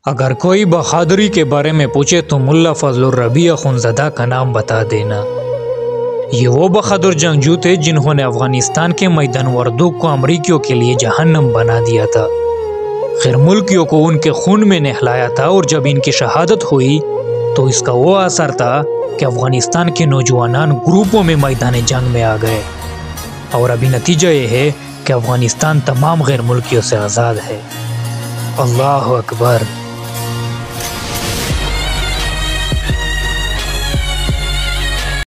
अगर कोई बहादुरी के बारे में पूछे तो मुल्ला फजलुर रबी अखुंज़दा का नाम बता देना। ये वो बहादुर जंगजू थे जिन्होंने अफगानिस्तान के मैदान वरदूक को अमरीकियों के लिए जहन्नम बना दिया था। खैर मुल्कियों को उनके खून में नहलाया था और जब इनकी शहादत हुई तो इसका वो असर था कि अफगानिस्तान के नौजवान ग्रुपों में मैदान जंग में आ गए और अभी नतीजा ये है कि अफगानिस्तान तमाम गैर मुल्कियों से आज़ाद है। अल्लाह अकबर।